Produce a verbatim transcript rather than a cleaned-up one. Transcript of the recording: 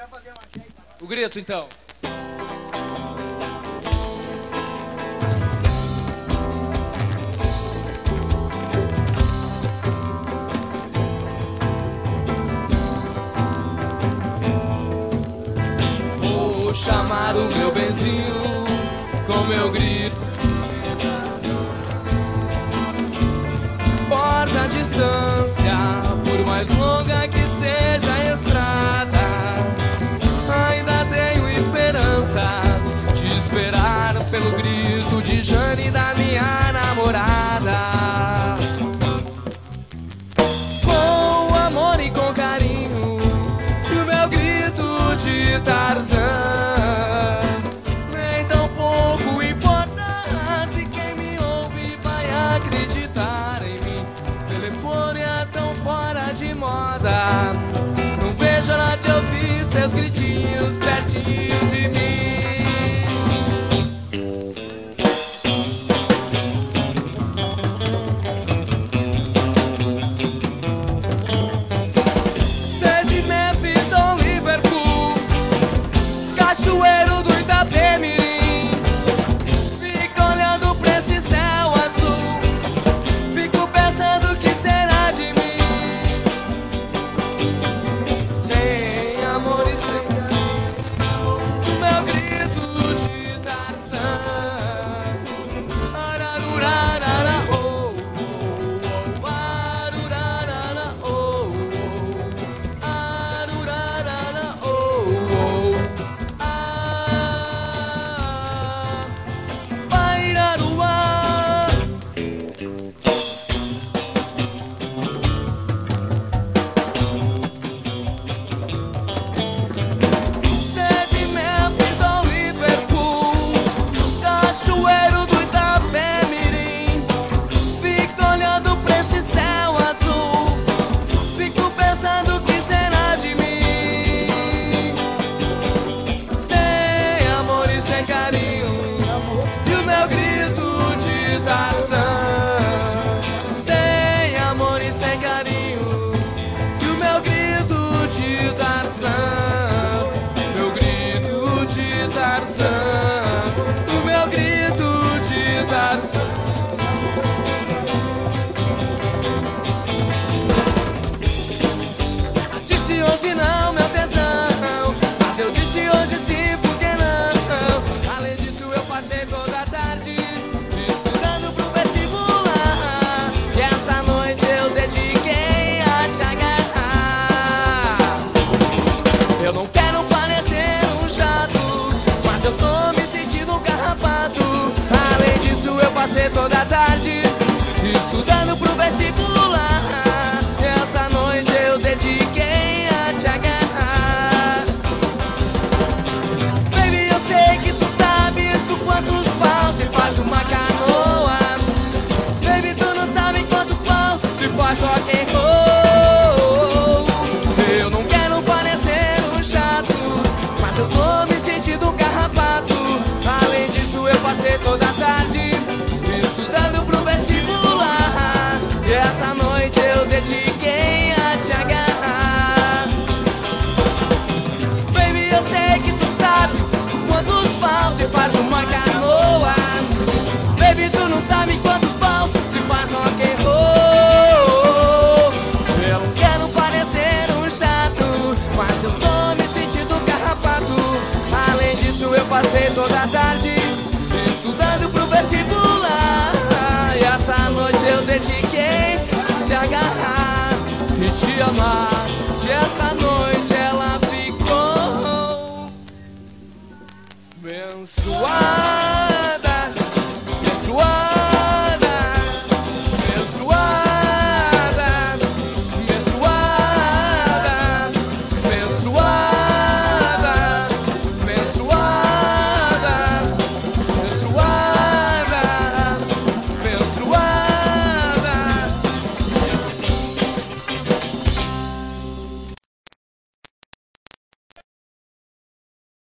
O grito, então. Vou chamar o meu benzinho com meu grito. Importa a distância, por mais longa que seja a estrada, ainda tenho esperanças de esperar pelo grito de Jane, da minha namorada. Com amor e com carinho, o meu grito de Tarzan. Nem tão pouco importa se quem me ouve vai acreditar em mim. O telefone é tão fora de moda, não vejo a hora de ouvir seus gritinhos pertinho de mim. Seja Memphis ou Liverpool, Cachoeiro do Itapemirim, fico olhando pra esse céu azul, fico pensando o que será de mim. Sem amor e sem carinho, meu grito de Tarzan. Ararurarara, oh, oh, oh, arurarara, oh, oh, arurarara, oh, oh, ah, Bairaruá. Seja Memphis ou Liverpool, Cachoeiro do Itapemirim, fico olhando pra esse céu azul, fico pensando o que será de mim. Sem amor e sem carinho, e o meu grito de Tarzan. Sem amor e sem carinho, e o meu grito de Tarzan. Meu grito de Tarzan, o meu grito de Tarzan. Disse hoje não, meu tesão, mas eu disse hoje sim, por que não? Além disso eu passei toda a tarde estudando pro vestibular, e essa noite eu dediquei a te agarrar. Eu não quero parecer um chato, mas eu tô me sentindo um carrapato. Além disso eu passei toda a tarde estudando pro vestibular, e essa noite eu dediquei a te agarrar. Baby, eu sei que tu sabes do quantos paus se faz uma canoa. Baby, tu não sabe quantos paus se faz rock and roll. Eu não quero parecer um chato, mas eu tô me sentindo um carrapato. Além disso eu passei toda a tarde estudando pro vestibular, e essa noite eu dediquei a te agarrar. Baby, eu sei que tu sabes quantos paus se faz uma canoa. Baby, tu não sabe quantos paus se faz rock and roll. Eu não quero parecer um chato, mas eu tô me sentindo um carrapato. Além disso eu passei toda a tarde estudando pro vestibular, e essa noite eu dediquei a te agarrar e te amar. E essa